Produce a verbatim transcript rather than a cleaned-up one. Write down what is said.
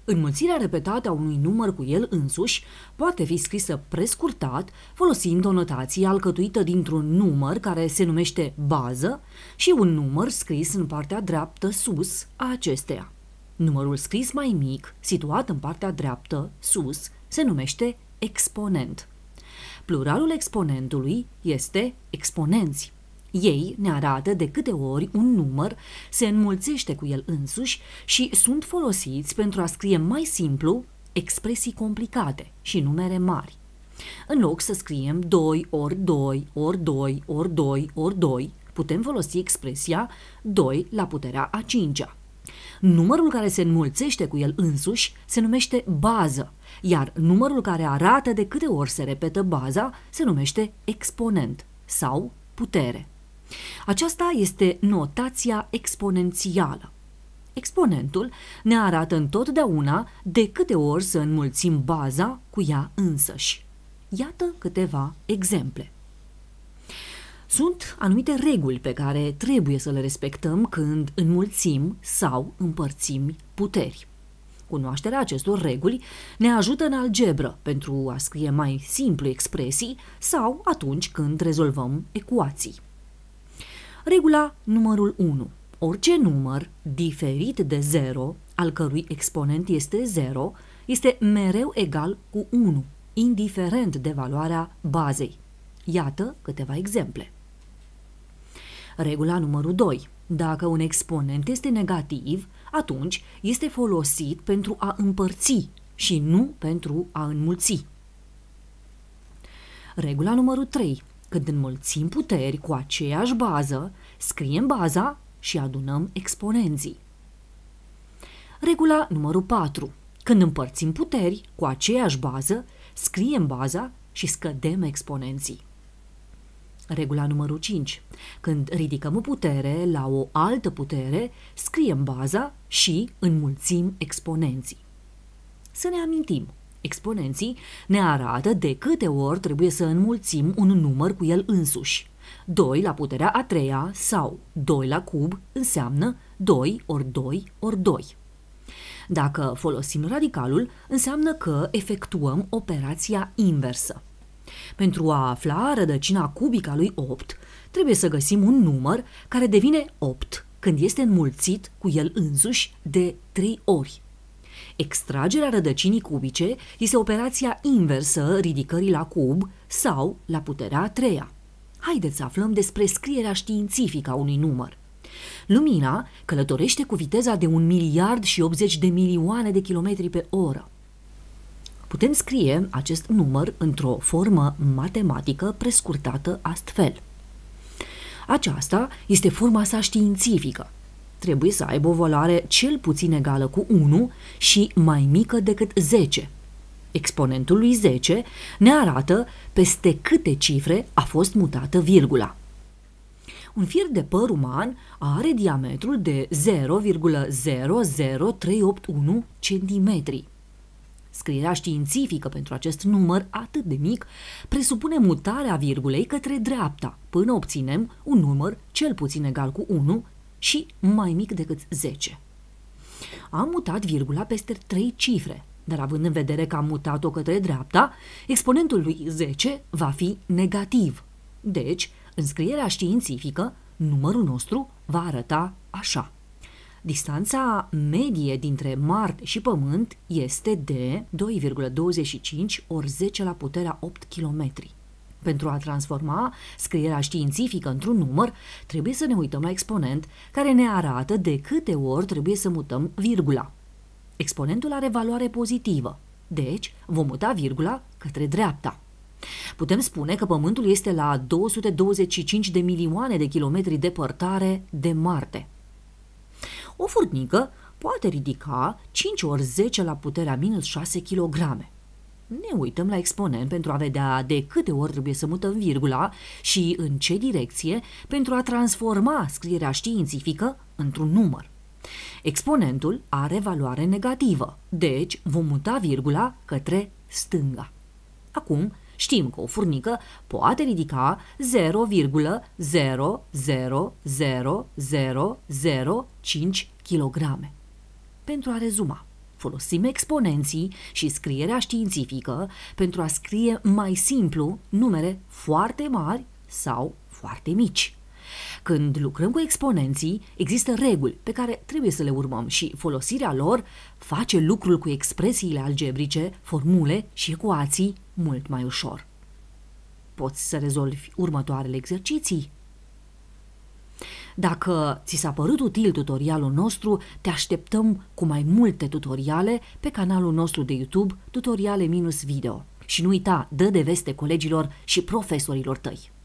Înmulțirea repetată a unui număr cu el însuși poate fi scrisă prescurtat, folosind o notație alcătuită dintr-un număr care se numește bază și un număr scris în partea dreaptă sus a acesteia. Numărul scris mai mic, situat în partea dreaptă sus, se numește exponent. Pluralul exponentului este exponenți. Ei ne arată de câte ori un număr se înmulțește cu el însuși și sunt folosiți pentru a scrie mai simplu expresii complicate și numere mari. În loc să scriem doi ori doi ori doi ori doi ori doi, putem folosi expresia doi la puterea a cincea. Numărul care se înmulțește cu el însuși se numește bază, iar numărul care arată de câte ori se repetă baza se numește exponent sau putere. Aceasta este notația exponențială. Exponentul ne arată întotdeauna de câte ori să înmulțim baza cu ea însăși. Iată câteva exemple. Sunt anumite reguli pe care trebuie să le respectăm când înmulțim sau împărțim puteri. Cunoașterea acestor reguli ne ajută în algebră pentru a scrie mai simplu expresii sau atunci când rezolvăm ecuații. Regula numărul unu. Orice număr diferit de zero, al cărui exponent este zero, este mereu egal cu unu, indiferent de valoarea bazei. Iată câteva exemple. Regula numărul doi. Dacă un exponent este negativ, atunci este folosit pentru a împărți și nu pentru a înmulți. Regula numărul trei. Când înmulțim puteri cu aceeași bază, scriem baza și adunăm exponenții. Regula numărul patru. Când împărțim puteri cu aceeași bază, scriem baza și scădem exponenții. Regula numărul cinci. Când ridicăm o putere la o altă putere, scriem baza și înmulțim exponenții. Să ne amintim. Exponenții ne arată de câte ori trebuie să înmulțim un număr cu el însuși. doi la puterea a treia sau doi la cub înseamnă doi ori doi ori doi. Dacă folosim radicalul, înseamnă că efectuăm operația inversă. Pentru a afla rădăcina cubică a lui opt, trebuie să găsim un număr care devine opt când este înmulțit cu el însuși de trei ori. Extragerea rădăcinii cubice este operația inversă ridicării la cub sau la puterea a treia. Haideți să aflăm despre scrierea științifică a unui număr. Lumina călătorește cu viteza de un miliard și optzeci de milioane de kilometri pe oră. Putem scrie acest număr într-o formă matematică prescurtată astfel. Aceasta este forma sa științifică. Trebuie să aibă o valoare cel puțin egală cu unu și mai mică decât zece. Exponentul lui zece ne arată peste câte cifre a fost mutată virgula. Un fir de păr uman are diametrul de zero virgulă zero zero trei opt unu centimetri. Scrierea științifică pentru acest număr atât de mic presupune mutarea virgulei către dreapta până obținem un număr cel puțin egal cu unu și mai mic decât zece. Am mutat virgula peste trei cifre, dar având în vedere că am mutat-o către dreapta, exponentul lui zece va fi negativ. Deci, în scrierea științifică, numărul nostru va arăta așa. Distanța medie dintre Marte și Pământ este de doi virgulă douăzeci și cinci ori zece la puterea opt kilometri. Pentru a transforma scrierea științifică într-un număr, trebuie să ne uităm la exponent, care ne arată de câte ori trebuie să mutăm virgula. Exponentul are valoare pozitivă, deci vom muta virgula către dreapta. Putem spune că Pământul este la două sute douăzeci și cinci de milioane de kilometri departare de Marte. O furnică poate ridica cinci ori zece la puterea minus șase kilograme. Ne uităm la exponent pentru a vedea de câte ori trebuie să mutăm virgula și în ce direcție pentru a transforma scrierea științifică într-un număr. Exponentul are valoare negativă, deci vom muta virgula către stânga. Acum știm că o furnică poate ridica zero virgulă zero zero zero zero zero cinci kilograme. Pentru a rezuma, folosim exponenții și scrierea științifică pentru a scrie mai simplu numere foarte mari sau foarte mici. Când lucrăm cu exponenții, există reguli pe care trebuie să le urmăm și folosirea lor face lucrul cu expresiile algebrice, formule și ecuații mult mai ușor. Poți să rezolvi următoarele exerciții? Dacă ți s-a părut util tutorialul nostru, te așteptăm cu mai multe tutoriale pe canalul nostru de YouTube Tutoriale Video. Și nu uita, dă de veste colegilor și profesorilor tăi!